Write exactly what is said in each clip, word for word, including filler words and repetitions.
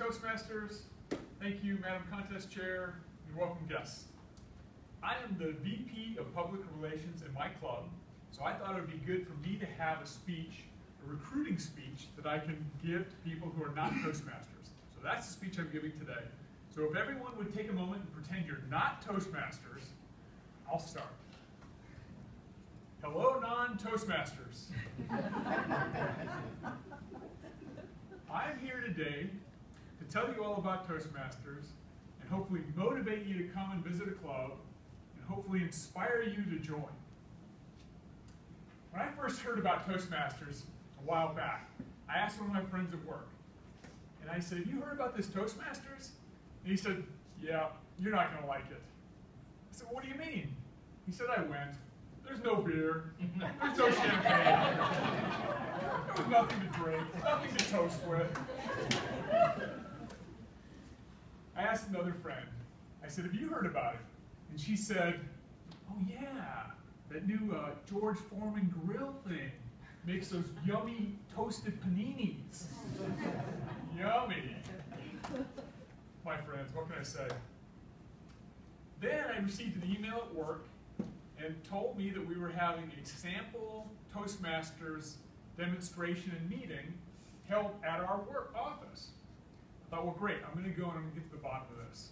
Toastmasters. Thank you, Madam Contest Chair, and welcome guests. I am the V P of Public Relations in my club, so I thought it would be good for me to have a speech, a recruiting speech, that I can give to people who are not Toastmasters. So that's the speech I'm giving today. So if everyone would take a moment and pretend you're not Toastmasters, I'll start. Hello, non-Toastmasters. I'm here today to tell you all about Toastmasters and hopefully motivate you to come and visit a club and hopefully inspire you to join. When I first heard about Toastmasters a while back, I asked one of my friends at work, and I said, "Have you heard about this Toastmasters?" And he said, "Yeah, you're not going to like it." I said, "What do you mean?" He said, "I went. There's no beer. There's no champagne. There was nothing to drink, nothing to toast with." I asked another friend, I said, "Have you heard about it?" And she said, "Oh yeah, that new uh, George Foreman grill thing makes those yummy toasted paninis." Yummy. My friends, what can I say? Then I received an email at work and told me that we were having a sample Toastmasters demonstration and meeting held at our work office. I thought, well, great, I'm going to go and I'm going to get to the bottom of this.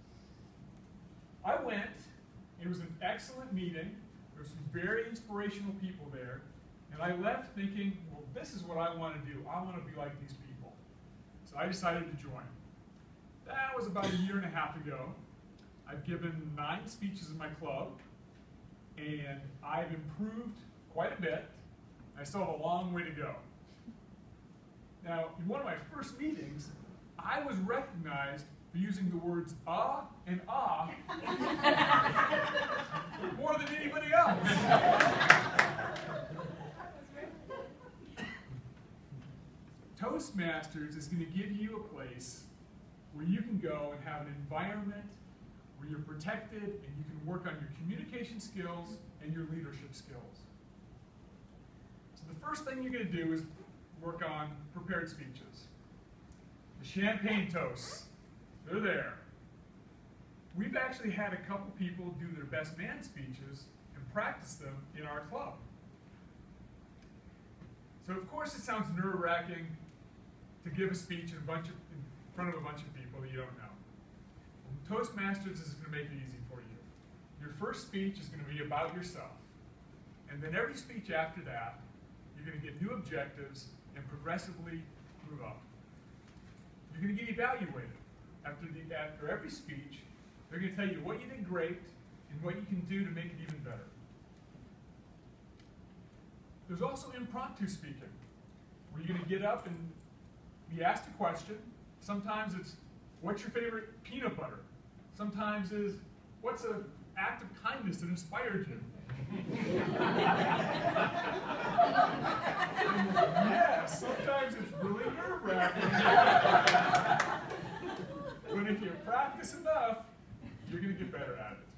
I went, it was an excellent meeting, there were some very inspirational people there, and I left thinking, well, this is what I want to do. I want to be like these people. So I decided to join. That was about a year and a half ago. I've given nine speeches in my club, and I've improved quite a bit. I still have a long way to go. Now, in one of my first meetings, I was recognized for using the words "ah" and "ah" more than anybody else. Toastmasters is going to give you a place where you can go and have an environment where you're protected and you can work on your communication skills and your leadership skills. So the first thing you're going to do is work on prepared speeches. The champagne toasts, they're there. We've actually had a couple people do their best man speeches and practice them in our club. So of course it sounds nerve-wracking to give a speech in, a bunch of, in front of a bunch of people that you don't know. Toastmasters is going to make it easy for you. Your first speech is going to be about yourself. And then every speech after that, you're going to get new objectives and progressively move up. You're going to get evaluated. After, the, after every speech, they're going to tell you what you did great and what you can do to make it even better. There's also impromptu speaking, where you're going to get up and be asked a question. Sometimes it's, what's your favorite peanut butter? Sometimes is, what's an act of kindness that inspired you? Yes, sometimes it's really nerve-wracking. But if you practice enough, you're going to get better at it.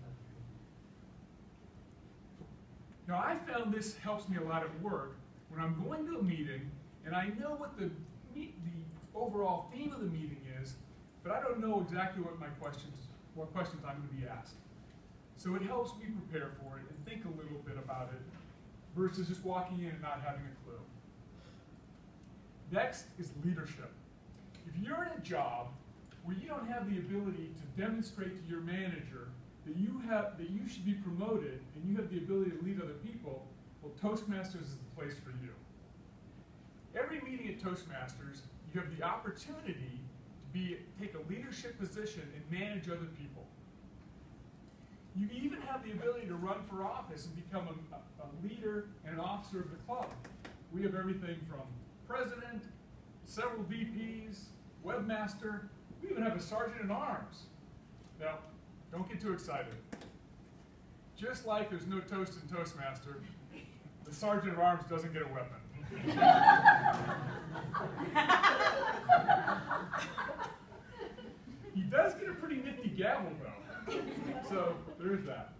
Now, I found this helps me a lot at work when I'm going to a meeting and I know what the, the overall theme of the meeting is, but I don't know exactly what my questions, what questions I'm going to be asked. So it helps me prepare for it and think a little bit about it versus just walking in and not having a clue. Next is leadership. If you're in a job where you don't have the ability to demonstrate to your manager that you have that you should be promoted and you have the ability to lead other people, well, Toastmasters is the place for you. Every meeting at Toastmasters, you have the opportunity to be take a leadership position and manage other people. You even have the ability to run for office and become a, a leader and an officer of the club. We have everything from president, several V Ps, webmaster, we even have a sergeant in arms. Now, don't get too excited. Just like there's no toast in Toastmaster, the sergeant at arms doesn't get a weapon. He does get a pretty nifty gavel, though. So there is that.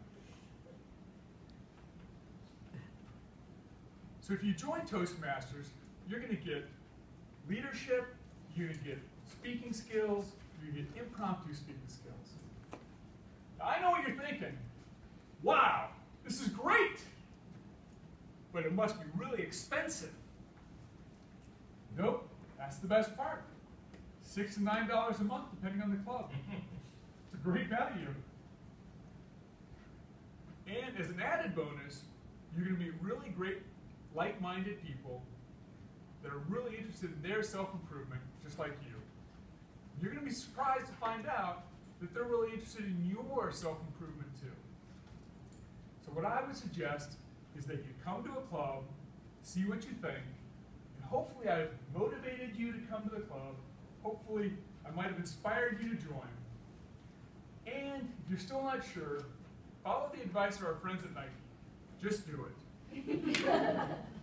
So if you join Toastmasters, you're going to get leadership, You're going to get speaking skills. You're going to get impromptu speaking skills. Now, I know what you're thinking. Wow, this is great. But it must be really expensive. Nope, that's the best part. Six to nine dollars a month, depending on the club. It's a great value. And as an added bonus, you're going to meet really great, like-minded people that are really interested in their self-improvement, just like you. You're going to be surprised to find out that they're really interested in your self-improvement too. So what I would suggest is that you come to a club, see what you think, and hopefully I've motivated you to come to the club. Hopefully I might have inspired you to join. And if you're still not sure, follow the advice of our friends at Nike. Just do it.